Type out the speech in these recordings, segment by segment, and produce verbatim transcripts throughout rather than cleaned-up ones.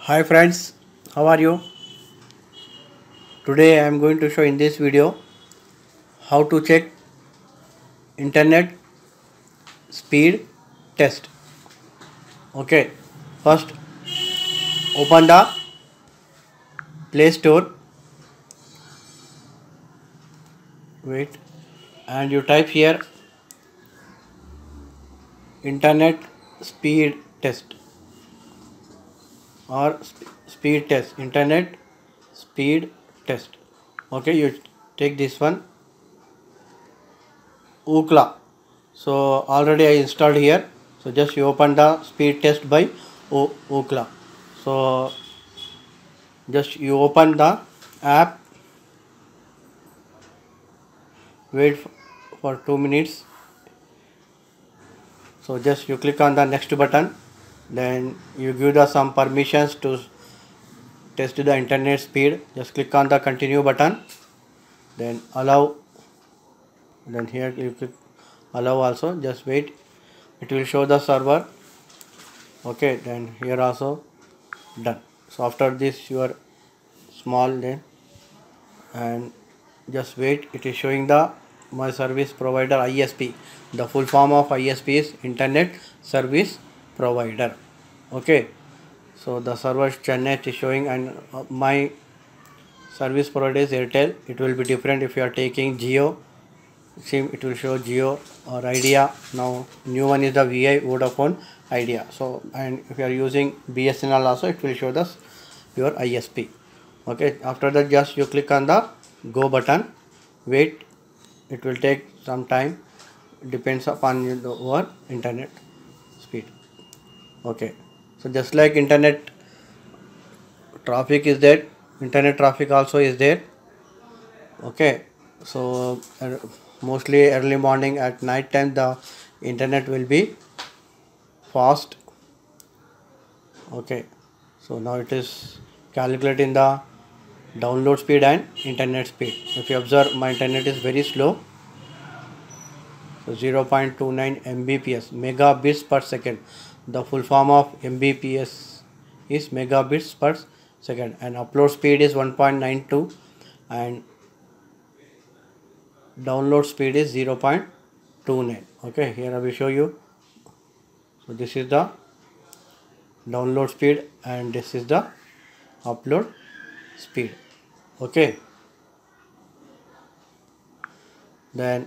Hi friends, how are you? Today I am going to show in this video how to check internet speed test. Okay, first open the Play Store. Wait, and you type here internet speed test or sp speed test. Internet speed test. Okay, you take this one. Ookla. So already I installed here. So just you open the speed test by o Ookla. So just you open the app, wait for two minutes. So just you click on the next button, then you give the some permissions to test the internet speed. Just click on the continue button, then allow, then here you click allow also. Just wait, it will show the server. Okay, then here also done. So after this your small then, and just wait, it is showing the my service provider I S P. The full form of I S P is internet service provider. Okay, so the server Chennai is showing, and uh, my service provider is Airtel. It will be different if you are taking Jio SIM, it will show Jio or Idea. Now new one is the V I Vodafone Idea. So and if you are using B S N L also, it will show the your I S P. Okay, after that just you click on the go button. Wait, it will take some time, depends upon your internet speed. Okay, so just like internet traffic is there, internet traffic also is there. Okay, so uh, mostly early morning, at night time the internet will be fast. Okay, so now it is calculating the download speed and internet speed. If you observe, my internet is very slow. So zero point two nine megabits megabits per second. The full form of M B P S is megabits per second, and upload speed is one point nine two, and download speed is zero point two nine. Okay, here I will show you. So this is the download speed and this is the upload speed. Okay, then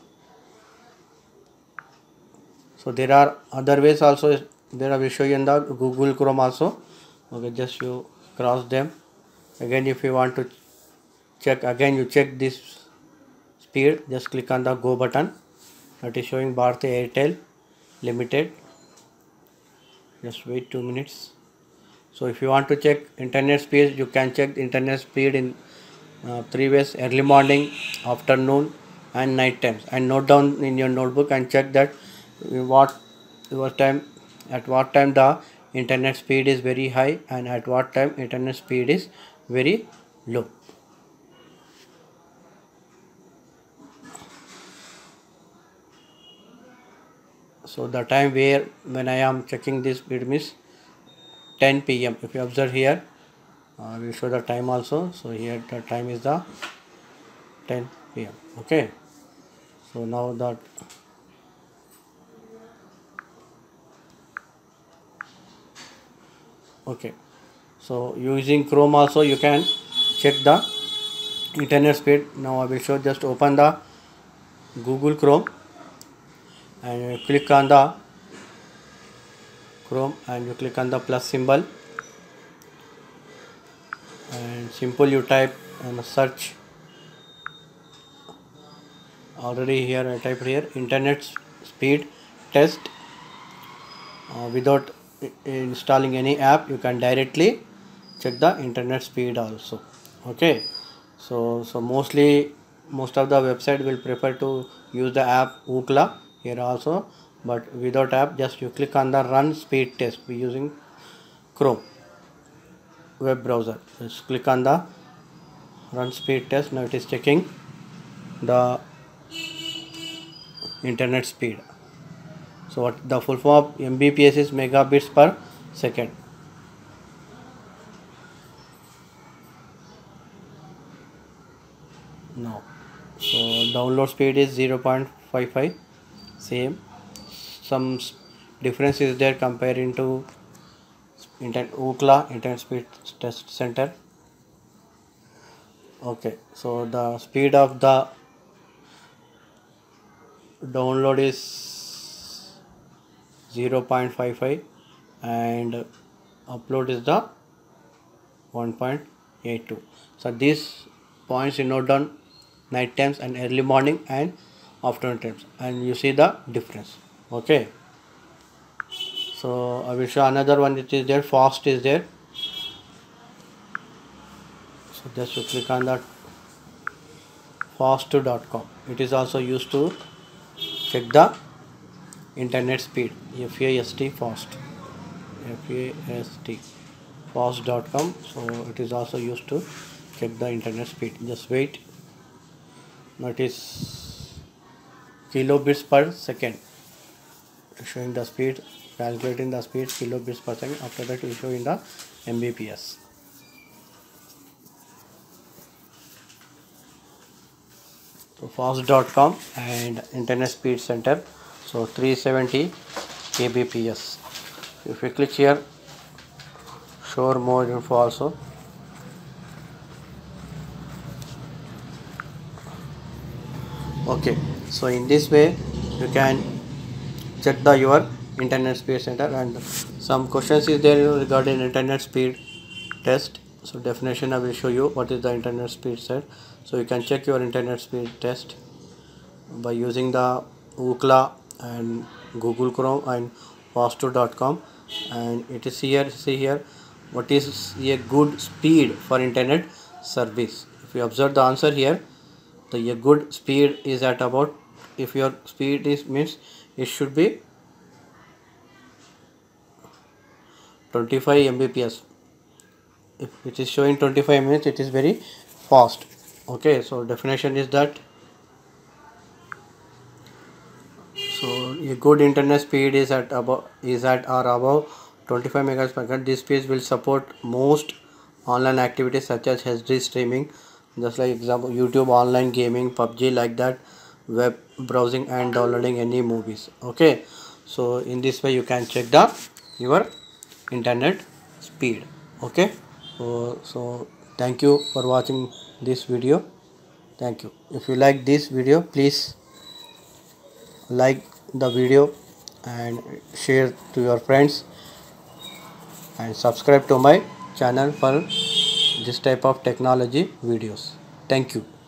so there are other ways also. There I will show you in the Google Chrome also. Okay, just you cross them. Again, if you want to check, again you check this speed, just click on the go button. That is showing Bharti Airtel Limited. Just wait two minutes. So if you want to check internet speed, you can check internet speed in uh, three ways: early morning, afternoon and night times. And note down in your notebook and check that what your time, at what time the internet speed is very high and at what time internet speed is very low. So the time where when I am checking this speed means ten P M If you observe here, uh, we show the time also. So here the time is the ten P M Okay, so now that okay, so using Chrome also you can check the internet speed. Now I will show. Just open the Google Chrome and you click on the Chrome and you click on the plus symbol, and simple you type and search. Already here I typed here internet speed test. Uh, without installing any app, you can directly check the internet speed also. Okay, so so mostly most of the website will prefer to use the app Ookla here also, but without app, just you click on the run speed test by using Chrome web browser. Just click on the run speed test. Now it is checking the internet speed. So what the full form of M B P S is megabits per second. now. So download speed is zero point five five, same. Some difference is there comparing to internet Ookla internet speed test center. Okay, so the speed of the download is zero point five five and upload is the one point eight two. So these points you note down night times and early morning and afternoon times, and you see the difference. Okay, so I will show another one. It is there, fast is there. So just to click on that fast dot com. It is also used to check the internet speed. F A S T fast, F A S T fast dot com. So it is also used to check the internet speed. Just wait. Now it is kilobits per second, showing the speed, calculating the speed kilobits per second. After that we show in the M B P S. So fast dot com and internet speed center, so three seventy K B P S. If we click here, show more info also. Okay, so in this way you can check the your internet speed center, and some questions is there regarding internet speed test. So definition I will show you what is the internet speed set. So you can check your internet speed test by using the Ookla and Google Chrome and faster dot com, and it is here. See here what is a good speed for internet service. If you observe the answer here, the a good speed is at about, if your speed is means it should be twenty-five M B P S. If it is showing twenty-five minutes, it is very fast. Okay, so definition is that, so a good internet speed is at about is at or above twenty-five megabytes per second. This speed will support most online activities such as H D streaming, just like example YouTube, online gaming, P U B G, like that, web browsing and downloading any movies. Okay, so in this way you can check the your internet speed. Okay, so, so thank you for watching this video. Thank you. If you like this video, please like the video and share to your friends, and subscribe to my channel for this type of technology videos. Thank you.